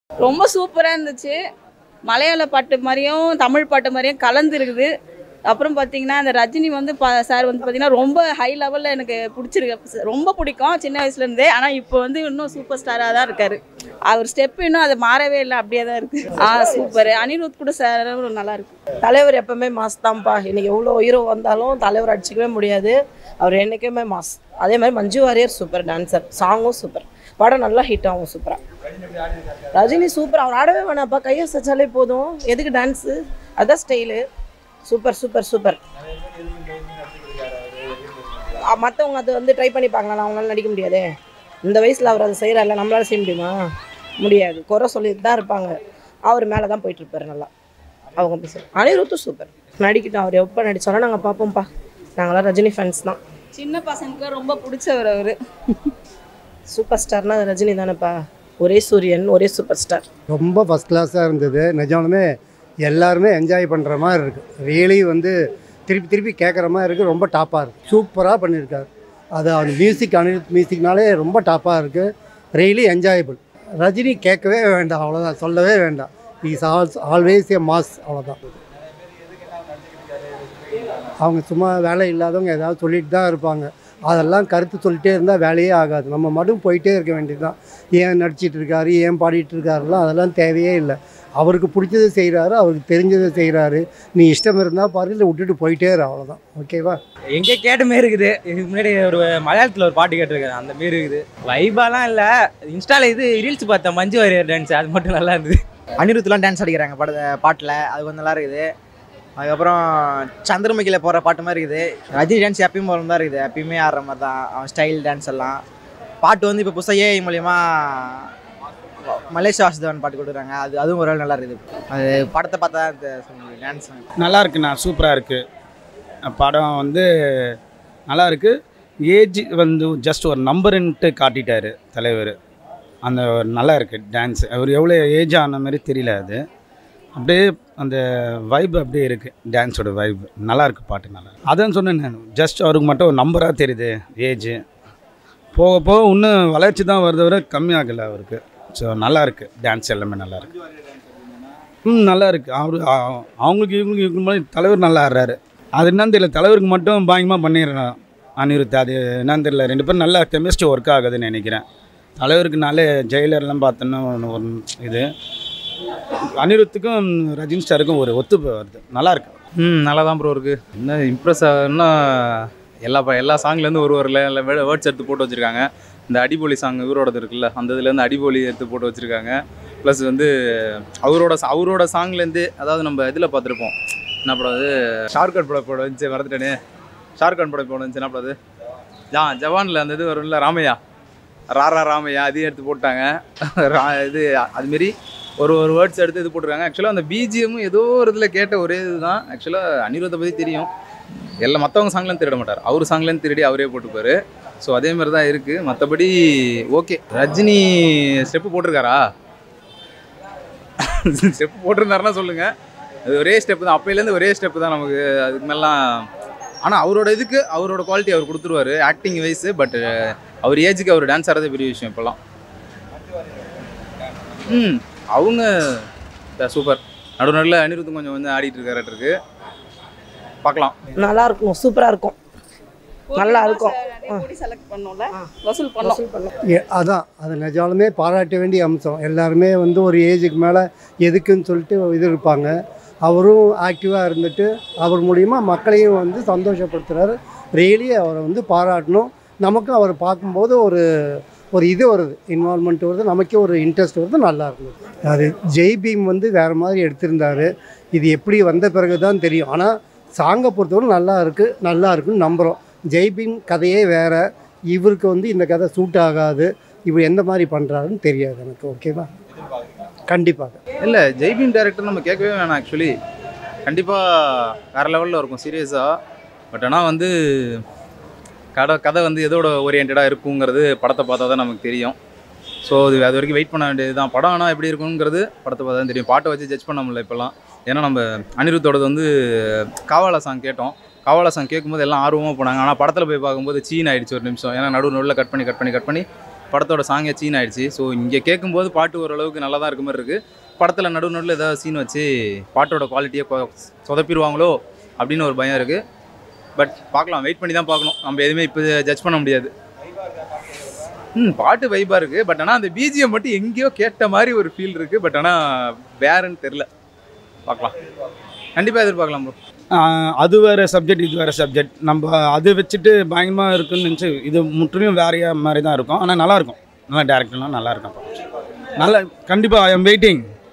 ரொம்ப சூப்பரா இருந்துச்சு. மலையாள பாட்டு மாரியும், தமிழ் பாட்டு மாரியும் கலந்து இருக்குது. அப்புறம் பார்த்தீங்கன்னா, அந்த ரஜினி வந்து சார் வந்து பார்த்தீங்கன்னா, ரொம்ப ஹை லெவல்ல எனக்கு பிடிச்சிருக்கு. ரொம்ப பிடிக்கும் சின்ன வயசுலேருந்தே. ஆனால் இப்போ வந்து இன்னும் சூப்பர் ஸ்டாராக தான் இருக்காரு. அவர் ஸ்டெப் இன்னும் அது மாறவே இல்லை, அப்படியே தான் இருக்கு. சூப்பர். அனிருத் கூட சார் நல்லா இருக்கு. தலைவர் எப்பவுமே மாஸ் தான்ப்பா. இன்னைக்கு எவ்வளோ ஹீரோ வந்தாலும் தலைவர் அடிச்சிக்கவே முடியாது. அவர் என்றைக்குமே மாஸ். அதே மாதிரி மஞ்சு வாரியர் சூப்பர் டான்சர், சாங்கும் சூப்பர், படம் நல்லா ஹிட் ஆகும் சூப்பராக. ரஜினி சூப்பர். அவர் ஆடவே வேணாப்பா, கையை சச்சாலே போதும். எதுக்கு டான்ஸு? அதான் ஸ்டைலு. Super super super. மற்றவங்க அதை வந்து ட்ரை பண்ணி பார்க்கலாம், அவங்களால நடிக்க முடியாதே. இந்த வயசில் அவர் அதை செய்கிறாரில்ல, நம்மளால செய்ய முடியுமா? முடியாது. குறை சொல்லிட்டு தான் இருப்பாங்க. அவர் மேலே தான் போயிட்டுருப்பார் நல்லா. அவங்க பேச அனிருத்தும் சூப்பர் நடிக்கிட்டோம். அவர் எப்போ நடித்தாலும் நாங்கள் பார்ப்போம்ப்பா. நாங்களாம் ரஜினி ஃபேன்ஸ் தான். சின்ன பசங்களுக்கு ரொம்ப பிடிச்சவர் அவர். சூப்பர் ஸ்டார்னால் அது ரஜினி தானேப்பா. ஒரே சூரியன், ஒரே சூப்பர் ஸ்டார். ரொம்ப ஃபஸ்ட் கிளாஸாக இருந்தது. நிஜமாலுமே எல்லாருமே என்ஜாய் பண்ணுற மாதிரி இருக்குது. ரியலி வந்து திருப்பி திருப்பி கேட்குற மாதிரி இருக்குது. ரொம்ப டாப்பாக இருக்குது. சூப்பராக பண்ணியிருக்காரு. அது அந்த மியூசிக், அனிருத் மியூசிக்னாலே ரொம்ப டாப்பாக இருக்குது. Really enjoyable. ரஜினி கேட்கவே வேண்டாம், அவ்வளோதான், சொல்லவே வேண்டாம். இஸ் ஆல்வேஸ் ஏ மாஸ், அவ்வளோதான். அவங்க சும்மா வேலை இல்லாதவங்க ஏதாவது சொல்லிட்டு தான் இருப்பாங்க. அதெல்லாம் கருத்து சொல்லிட்டே இருந்தால் வேலையே ஆகாது. நம்ம மட்டும் போயிட்டே இருக்க வேண்டியது தான். ஏன் நடிச்சிட்டு இருக்காரு, ஏன் பாடிட்டு இருக்காருலாம் அதெல்லாம் தேவையே இல்லை. அவருக்கு பிடிச்சதை செய்கிறாரு, அவருக்கு தெரிஞ்சதை செய்கிறாரு. நீ இஷ்டம் இருந்தால் பாரு, இல்லை விட்டுட்டு போயிட்டே இரு, அவ்வளோதான். ஓகேவா? எங்கே கேட்ட மாரி இருக்குது. இதுக்கு முன்னாடி ஒரு மலையாளத்தில் ஒரு பாட்டு கேட்டிருக்கேன், அந்த மாரி இருக்குது. வைபாலாம் இல்லை. இன்ஸ்டாவில் இது ரீல்ஸ் பார்த்தேன், மஞ்சு வாரியர் டான்ஸ், அது மட்டும் நல்லா இருந்தது. அனிருத்லாம் டான்ஸ் அடிக்கிறாங்க பாட்டில், அது கொஞ்சம் நல்லா இருக்குது. அதுக்கப்புறம் சந்திரமுகியில் போகிற பாட்டு மாதிரி இருக்குது. ரஜினி டான்ஸ் எப்பயும் போகிற தான் இருக்குது, எப்பயுமே ஆடுற மாதிரி தான் அவன் ஸ்டைல் டான்ஸ் எல்லாம். பாட்டு வந்து இப்போ புதுசாக ஏஐ மூலிமா மலேசியா வாசுதேவன் பாட்டு கொடுக்குறாங்க. அதுவும் ஒரு நல்லா இருக்குது. அது படத்தை பார்த்தா இந்த டான்ஸ் நல்லா இருக்குண்ணா, சூப்பராக இருக்குது. படம் வந்து நல்லா இருக்குது. ஏஜ் வந்து ஜஸ்ட் ஒரு நம்பருன்ட்டு காட்டிட்டார் தலைவர். அந்த நல்லா இருக்குது டான்ஸ். அவர் எவ்வளோ ஏஜ் ஆன மாதிரி தெரியல. அது அப்படியே அந்த வைப் அப்படியே இருக்குது. டான்ஸோட வைப் நல்லாயிருக்கு. பாட்டு நல்லா அதான் சொன்னேன் நான். ஜஸ்ட் அவருக்கு மட்டும் ஒரு நம்பராக தெரியுது. ஏஜ் போக போக இன்னும் வளர்ச்சி தான் வருது, வர கம்மியாகலை அவருக்கு. ஸோ நல்லாயிருக்கு. டான்ஸ் எல்லாமே நல்லாயிருக்கு. நல்லா இருக்குது. அவங்களுக்கு இவங்களுக்கு இருக்கும்போது தலைவர் நல்லா ஆடுறாரு. அது என்னன்னு தெரியல, தலைவருக்கு மட்டும் பயங்கரமாக பண்ணிடுறான் அனிருத். அது என்னன்னு தெரியல, ரெண்டு பேரும் நல்லா கெமிஸ்ட்ரி ஒர்க் ஆகுதுன்னு நினைக்கிறேன். தலைவருக்குனாலே ஜெயிலர்லாம் பார்த்தோன்னா ஒரு இது, அனிருத்துக்கும் ரஜினி ஸ்டாருக்கும் ஒரு ஒத்து வருது. நல்லாயிருக்கு. நல்லா தான் ப்ரோ இருக்குது. என்ன இம்ப்ரெஸ் ஆகுன்னா, எல்லா சாங்லேருந்து ஒரு வேர்ட்ஸ் எடுத்து போட்டு வச்சுருக்காங்க. இந்த அடிபொலி சாங் இவரோடது இருக்குல்ல, அந்த இதுலேருந்து அடிபொலி எடுத்து போட்டு வச்சுருக்காங்க. ப்ளஸ் வந்து அவரோட சாங்லேருந்து, அதாவது நம்ம இதில் பார்த்துருப்போம், என்ன படம் அது, ஷாருக்கான் படம் வந்துச்சு, மறந்துட்டேனே. ஷாருக்கான் படம் வந்துச்சு, என்ன படம் அது, ஜவானில் அந்த இது வரும்ல, ராமையா, ராமையா, அதையும் எடுத்து போட்டாங்க. இது அதுமாரி ஒரு வேர்ட்ஸ் எடுத்து இது போட்டிருக்காங்க. ஆக்சுவலாக அந்த பிஜிஎம்மும் ஏதோ ஒரு இதில் கேட்ட ஒரே இது தான். ஆக்சுவலாக அனிருத்தை பற்றி தெரியும், மற்றவங்க சாங்லேருந்து திருட மாட்டார், அவர் சாங்லேருந்து திருடி அவரே போட்டுப்பார். ஸோ அதே மாதிரி தான் இருக்குது. மற்றபடி ஓகே. ரஜினி ஸ்டெப்பு போட்டிருக்காரா? ஸ்டெப்பு போட்டிருந்தாருன்னா சொல்லுங்கள். அது ஒரே ஸ்டெப்பு தான், அப்போலேருந்து ஒரே ஸ்டெப்பு தான் நமக்கு. அதுக்கு மேலாம் ஆனால் அவரோட இதுக்கு அவரோட குவாலிட்டி அவர் கொடுத்துருவார் ஆக்டிங் வைஸு. பட் அவர் ஏஜுக்கு அவர் டான்ஸ் ஆடுறதே பெரிய விஷயம் இப்போல்லாம். அவங்க சூப்பர். நடுவில் அனிருத்தும் கொஞ்சம் வந்து ஆடிட்டு இருக்காருக்கு. பார்க்கலாம். நல்லா இருக்கும், சூப்பராக இருக்கும், நல்லா இருக்கும். செலக்ட் பண்ணோம்ல, வசூல் பண்ணோம். அதான் அது நிஜாலுமே பாராட்ட வேண்டிய அம்சம். எல்லாருமே வந்து ஒரு ஏஜுக்கு மேலே எதுக்குன்னு சொல்லிட்டு இது இருப்பாங்க. அவரும் ஆக்டிவாக இருந்துட்டு அவர் மூலிமா மக்களையும் வந்து சந்தோஷப்படுத்துகிறாரு. ரியலி அவரை வந்து பாராட்டணும். நமக்கும் அவர் பார்க்கும்போது ஒரு இது வருது, இன்வால்மெண்ட் வருது, நமக்கே ஒரு இன்ட்ரெஸ்ட் வருது. நல்லா இருந்தது. அது ஜெய் பீம் வந்து வேறு மாதிரி எடுத்திருந்தார். இது எப்படி வந்த பிறகு தான் தெரியும். ஆனால் சாங்கை பொறுத்தவரை நல்லா இருக்குன்னு நம்புகிறோம். ஜெய் பீம் கதையே வேறு, இவருக்கு வந்து இந்த கதை சூட் ஆகாது. இவர் எந்த மாதிரி பண்ணுறாருன்னு தெரியாது எனக்கு. ஓகேவா? கண்டிப்பாக இல்லை, ஜெய்பீம் டேரக்டர் நம்ம கேட்கவே வேணாம். ஆக்சுவலி கண்டிப்பாக வேறு லெவலில் இருக்கும் சீரியஸாக. பட் ஆனால் வந்து கதை வந்து எதோட ஓரியன்டாக இருக்குங்கிறது படத்தை பார்த்தா தான் நமக்கு தெரியும். ஸோ அது வரைக்கும் வெயிட் பண்ண வேண்டியது தான். படம் ஆனால் எப்படி இருக்குங்கிறது படத்தை பார்த்தா தான் தெரியும். பாட்டை வச்சு ஜட்ஜ் பண்ண முடியல இப்போல்லாம். ஏன்னா நம்ம அனிருத்தோடது வந்து காவாலா சாங் கேட்டோம். காவாலா சாங் கேட்கும்போது எல்லாம் ஆர்வமாக போனாங்க. ஆனால் படத்தில் போய் பார்க்கும்போது சீன் ஆகிடுச்சு ஒரு நிமிஷம். ஏன்னா நடுவில் கட் பண்ணி படத்தோட சாங்கே சீன் ஆயிடுச்சு. ஸோ இங்கே கேட்கும்போது பாட்டு ஓரளவுக்கு நல்லா தான் இருக்க மாதிரி இருக்குது. படத்தில் நடுவில் ஏதாவது சீன் வச்சு பாட்டோட குவாலிட்டியை சொதப்பிடுவாங்களோ அப்படின்னு ஒரு பயம் இருக்குது. பட் பார்க்கலாம், வெயிட் பண்ணி தான் பார்க்கணும். நம்ம எதுவுமே இப்போ ஜட்ஜ் பண்ண முடியாது. பாட்டு வைப்பாக இருக்குது. பட் ஆனால் அந்த பிஜிஎம் மட்டும் எங்கேயோ கேட்ட மாதிரி ஒரு ஃபீல் இருக்குது. பட் ஆனால் வேறுன்னு தெரில. பார்க்கலாம், கண்டிப்பாக எதிர்பார்க்கலாம் ப்ரோ. அது வேறு சப்ஜெக்ட், இது வேறு சப்ஜெக்ட். நம்ம அது வச்சுட்டு பயங்கரமாக இருக்குன்னு நினச்சி இது முற்றிலும் வேறையாக மாதிரி தான் இருக்கும். ஆனால் நல்லாயிருக்கும். நல்லா டேரக்டர்லாம் நல்லாயிருக்கும். நல்லா கண்டிப்பாக ஐ எம் வெயிட்டிங்.